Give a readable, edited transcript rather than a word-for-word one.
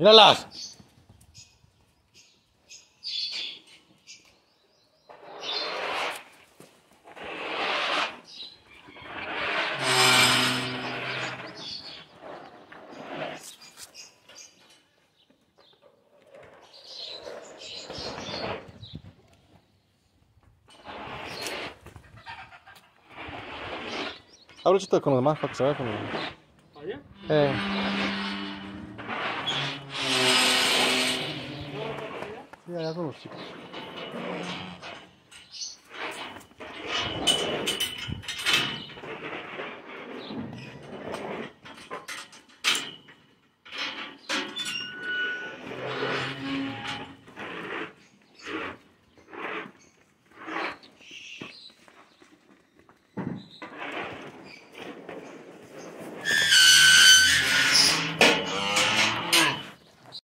Míralas. Ábrete con los demás para que se vea con los... ¿Allá? Sí, allá con los chicos.